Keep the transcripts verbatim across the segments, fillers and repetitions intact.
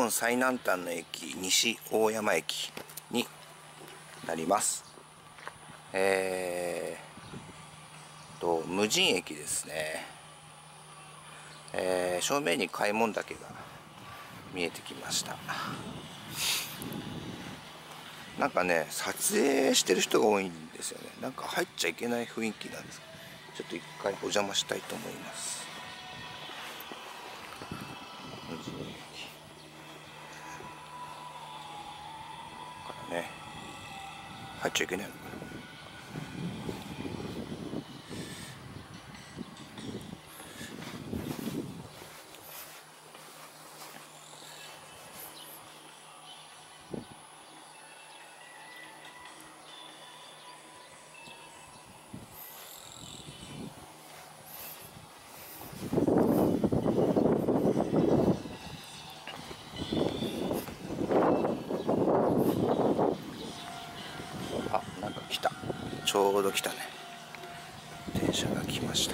本最南端の駅、西大山駅になります。えーと無人駅ですね。えー、正面に開門岳が見えてきました。なんかね、撮影してる人が多いんですよね。なんか入っちゃいけない雰囲気なんです。ちょっと一回お邪魔したいと思います。無人駅からね、入っちゃいけないのかな。ちょうど来たね。電車が来ました。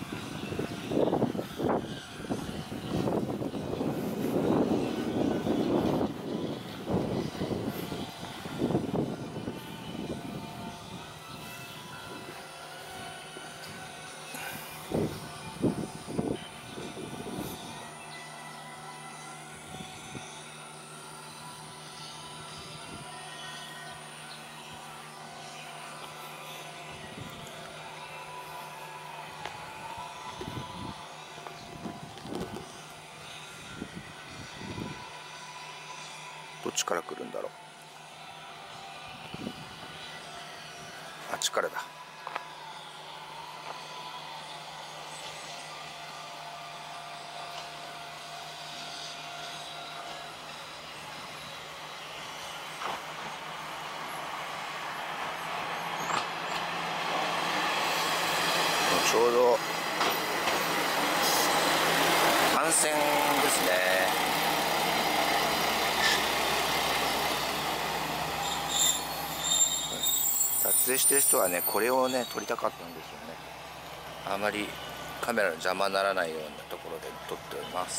どっちから来るんだろう。あっちからだ。ちょうど単線ですね。撮影してる人はね、これをね撮りたかったんですよね。あまりカメラの邪魔にならないようなところで撮っております。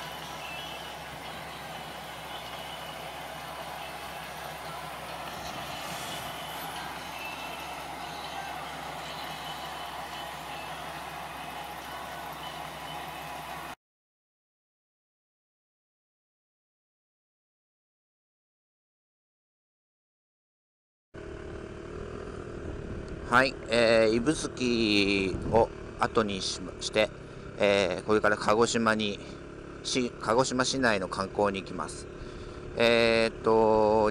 はい、えー、指宿を後にしまして、えー、これから鹿児島にし鹿児島市内の観光に行きます。えー、っと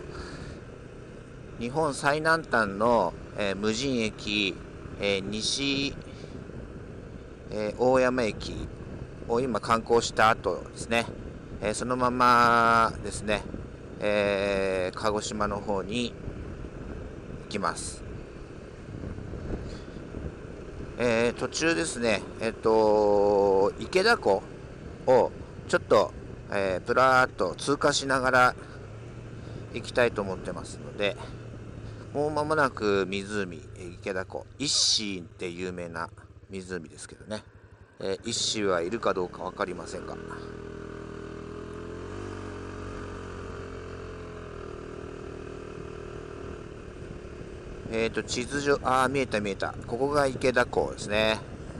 日本最南端の、えー、無人駅、えー、西、えー、大山駅を今観光した後ですね、えー、そのままですね、えー、鹿児島の方に行きます。えー、途中ですね、えっと、池田湖をちょっと、えー、ぷらーっと通過しながら行きたいと思ってますので、もう間もなく湖、池田湖、一子って有名な湖ですけどね、えー、一子はいるかどうか分かりませんが、えっと、地図上、ああ、見えた見えた。ここが池田港ですね。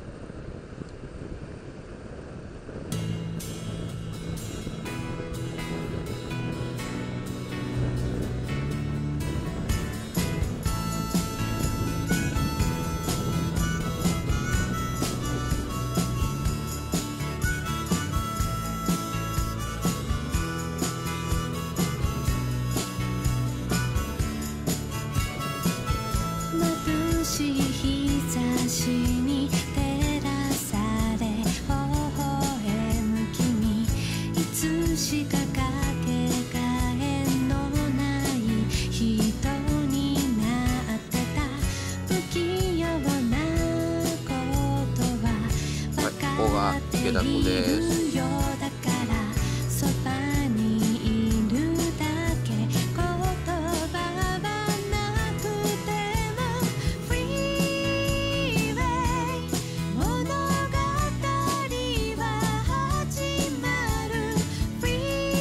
眩しい日差しに照らされ微笑む君、いつしかかけがえのない人になってた。不器用なことは分かっているよ。だからそばにいるだけ、言葉はなくてもフリーウェイ、物語は始まる。フリー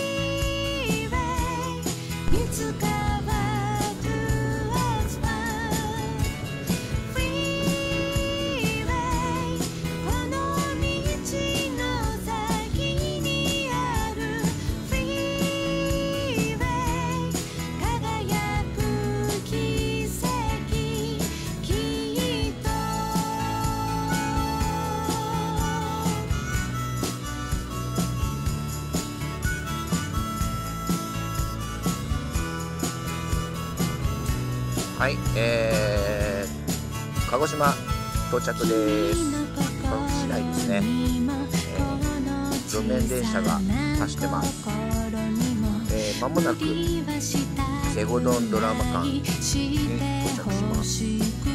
はい、えー、鹿児島到着です。この市内ですね、えー、路面電車が走ってます。えー、間もなくセゴドンドラマ館に到着します。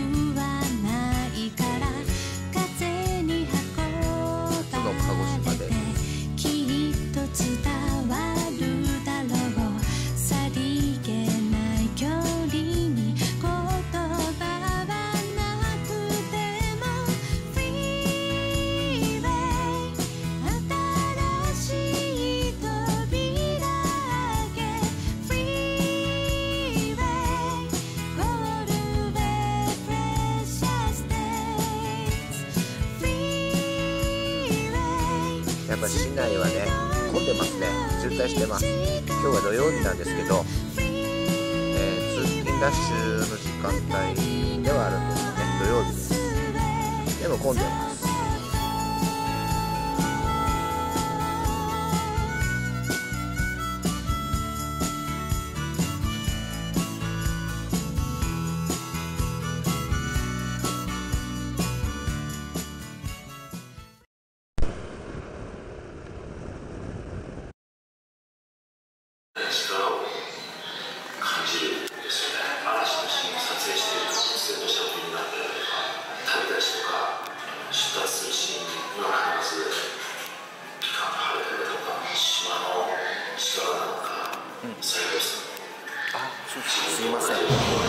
その鹿児島でやっぱ市内はね混んでますね。渋滞してます。今日は土曜日なんですけど、えー、通勤ラッシュの時間帯ではあるんですよね。土曜日です。でも混んでます。すいません。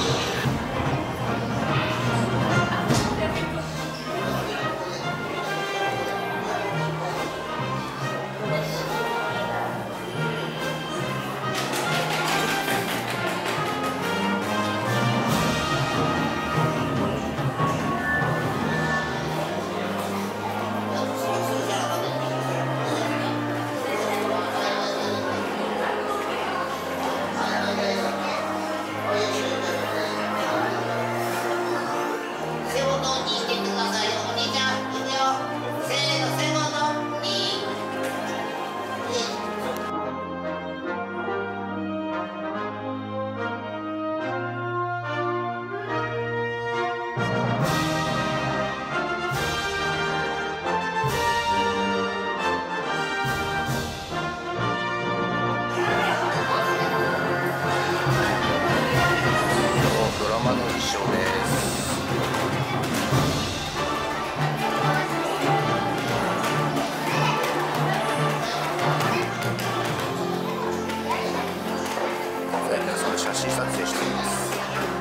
写真撮影しています。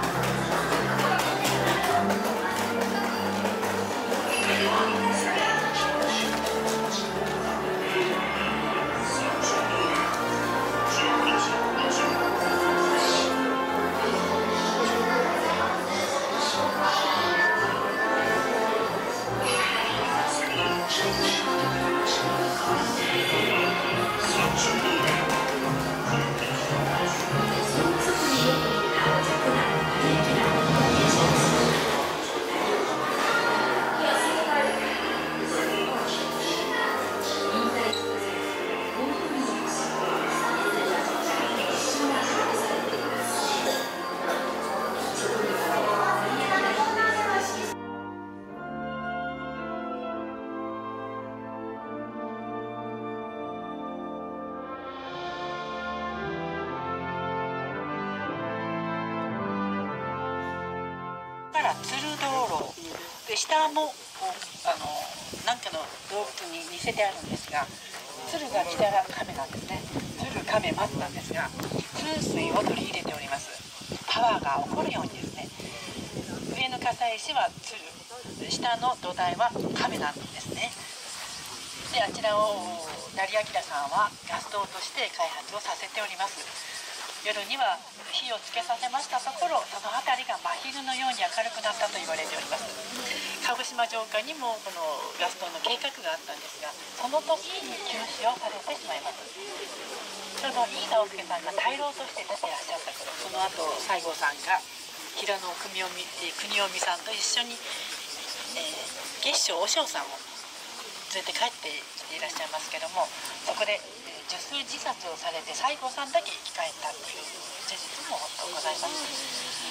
鶴道路で下もあの何かの動物に似せてあるんですが、鶴が来たら亀なんですね。鶴亀松なんですが、風水を取り入れております。パワーが起こるようにですね。上の笠石は鶴、下の土台は亀なんですね。であちらを成明さんはガス灯として開発をさせております。夜には火をつけさせましたところ、その辺りが真昼のように明るくなったと言われております。鹿児島城下にもこのガス灯の計画があったんですが、その時に休止をされてしまいます。ちょうど飯田大輔さんが大老として出ていらっしゃった頃、その後西郷さんが平野国臣さんと一緒に、えー、月照和尚さんを連れて帰っていらっしゃいますけども、そこで受数自殺をされて西郷さんだけ生き返ったという事実もございます。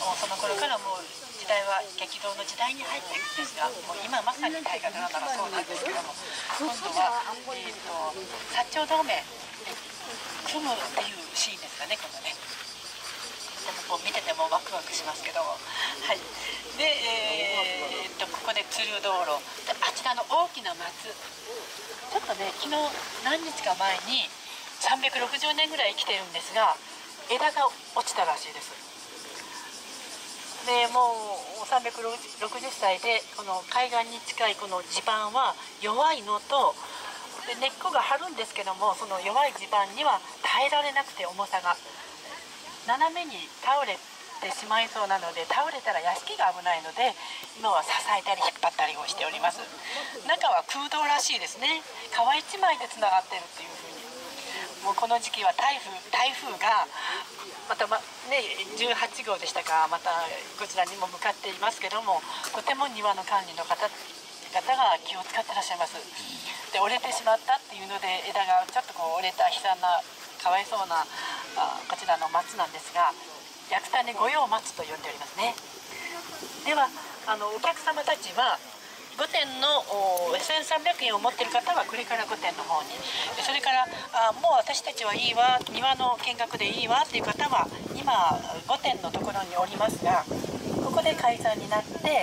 もうその頃からもう時代は激動の時代に入っていくんですが、もう今まさに大河ドラマがそうなんですけども、今度は、えー、と薩長同盟組むっていうシーンですかね、今度ね。でもこう見ててもワクワクしますけども、はい、で、えー、とここで鶴道路で、あちらの大きな松、ちょっとね昨日何日か前にさんびゃくろくじゅうねんぐらい生きてるんですが、枝が落ちたらしいです。でもうさんびゃくろくじゅっさいでこの海岸に近いこの地盤は弱いのと、で根っこが張るんですけども、その弱い地盤には耐えられなくて、重さが斜めに倒れてしまいそうなので、倒れたら屋敷が危ないので今は支えたり引っ張ったりをしております。中は空洞らしいですね。皮一枚でつながってるっていうふうに。もうこの時期は台風台風がまた、まね、じゅうはちごうでしたか、またこちらにも向かっていますけども、とても庭の管理の方方が気を使ってらっしゃいます。で折れてしまったっていうので、枝がちょっとこう折れた悲惨なかわいそうなあこちらの松なんですが、役種御用松と呼んでおりますね。ではあのお客様たちは御殿のせんさんびゃくえんを持っている方はこれから御殿の方に、それからあもう私たちはいいわ、庭の見学でいいわっていう方は今御殿のところにおりますが、ここで解散になって、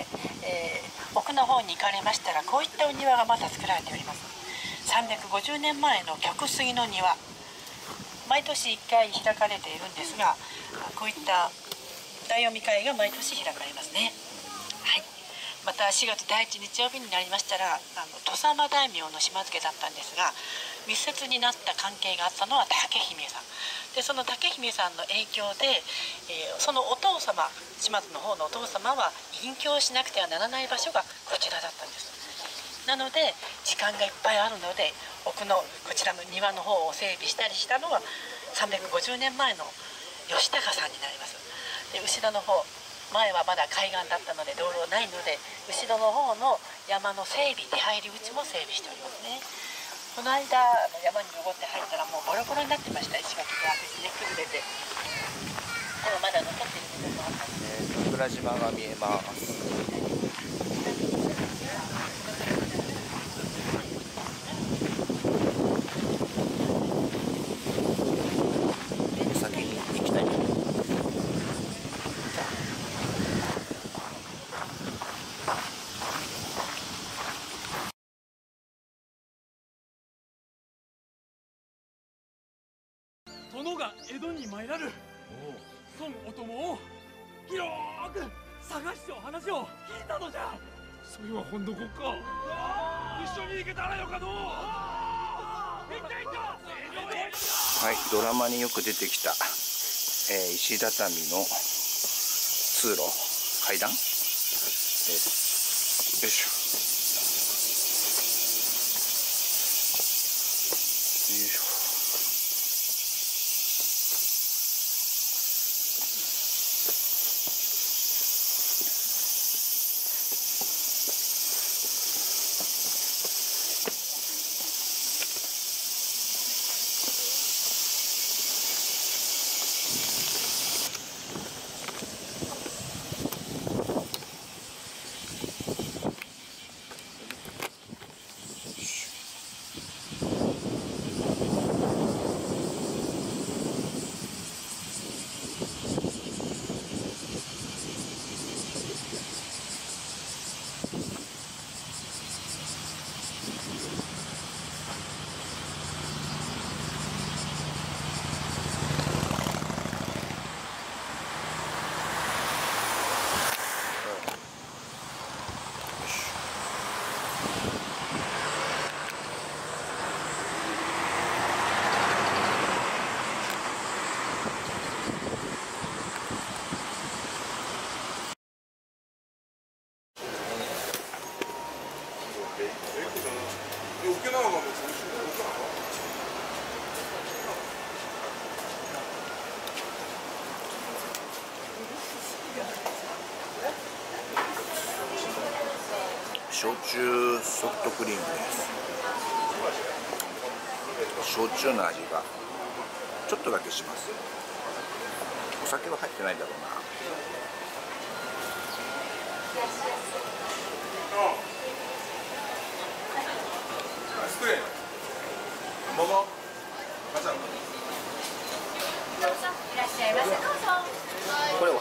えー、奥の方に行かれましたら、こういったお庭がまた作られております。さんびゃくごじゅうねんまえの曲水の庭、毎年いっかい開かれているんですが、こういった大読み会が毎年開かれますね。はい、またしがつだいいち日曜日になりましたら、あの土佐間大名の島津家だったんですが、密接になった関係があったのは竹姫さんで、その竹姫さんの影響で、えー、そのお父様、島津の方のお父様は隠居しなくてはならない場所がこちらだったんです。なので時間がいっぱいあるので、奥のこちらの庭の方を整備したりしたのはさんびゃくごじゅうねんまえの吉高さんになります。で後ろの方、前はまだ海岸だったので道路ないので、後ろの方の山の整備、出入り口も整備しておりますね。この間山に登って入ったらもうボロボロになってました。石垣がね崩れて。でもまだ残っている部分もあったので、 桜島が見えます。先に行きたい。 殿が江戸に参らる。孫お供を広く探してお話を聞いたのじゃ。それは本どこか。一緒に行けたらよかのう。 はい、ドラマによく出てきた、えー、石畳の通路、階段です。よいしょ。よいしょ。焼酎ソフトクリームです。焼酎の味がちょっとだけします。お酒は入ってないだろうな。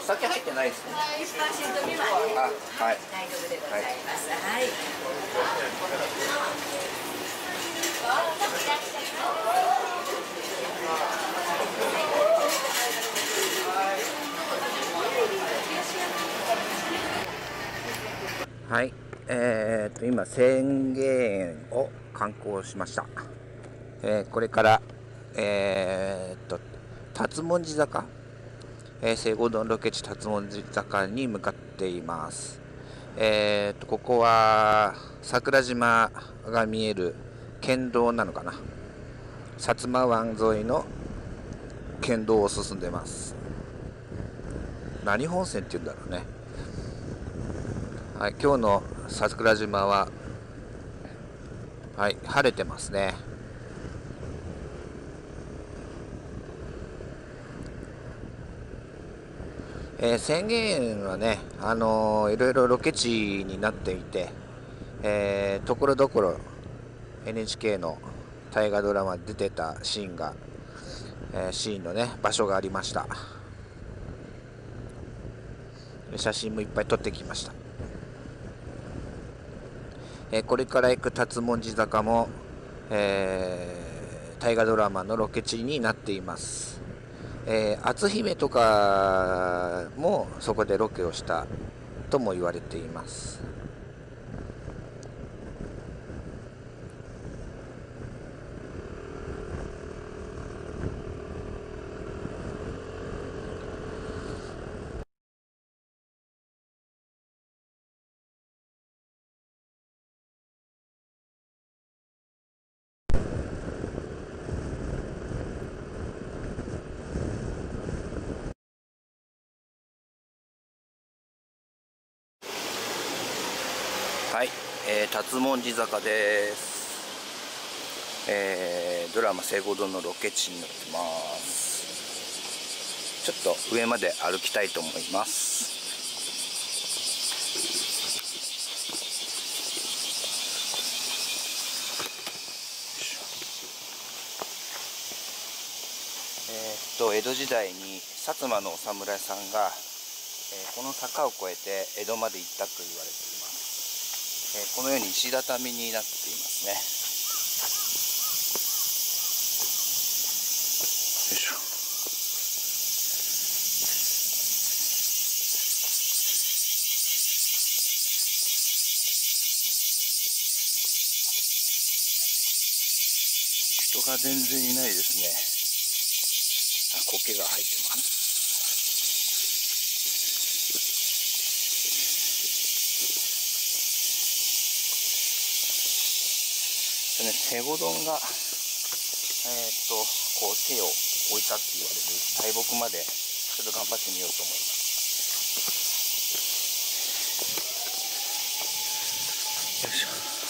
酒入ってないですね。 いちパーセント未満であ、はい。 大丈夫でございます。はい。 はい、えー、と今宣言を観光しました。えー、これから、えー、と辰文字坂、えー、西郷どんロケ地辰文字坂に向かっています。えー、とここは桜島が見える県道なのかな、薩摩湾沿いの県道を進んでます。何本線って言うんだろうね。はい、今日の桜島は、はい、晴れてますね。えー、宣言はね、あのー、いろいろロケ地になっていて、えー、ところどころ エヌエイチケー の大河ドラマに出てたシーンが、えー、シーンのね場所がありました。写真もいっぱい撮ってきました。えー、これから行く辰文字坂も、えー、大河ドラマのロケ地になっています。えー、篤姫とかもそこでロケをしたとも言われています。はい、えー、辰文字坂です。えー、ドラマ西郷どんのロケ地になってます。ちょっと上まで歩きたいと思います。えー、っと江戸時代に薩摩のお侍さんが、えー、この坂を越えて江戸まで行ったと言われています。このように石畳になっていますね。よいしょ。人が全然いないですね。あ、苔が生えてます。ね、西郷どんが、えー、っとこう手を置いたって言われる大木までちょっと頑張ってみようと思います。よいしょ。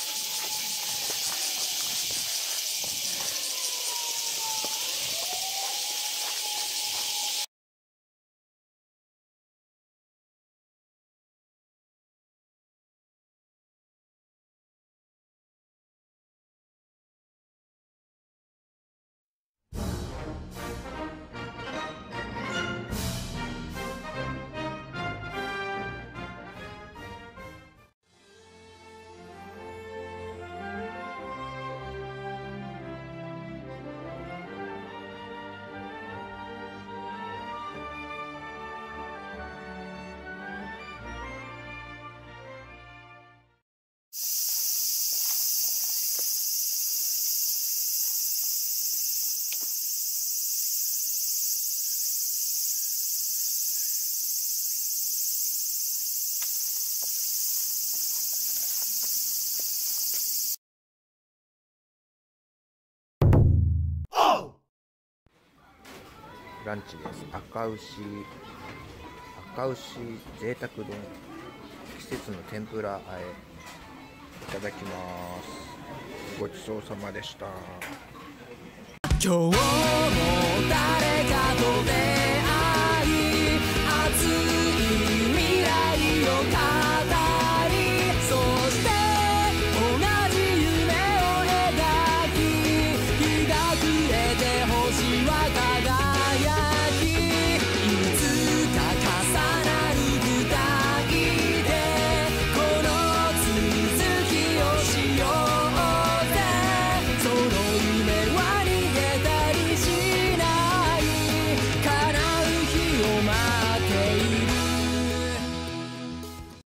ランチです。赤牛赤牛贅沢丼、季節の天ぷらあえ、いただきます。ごちそうさまでした。 今日も誰かと出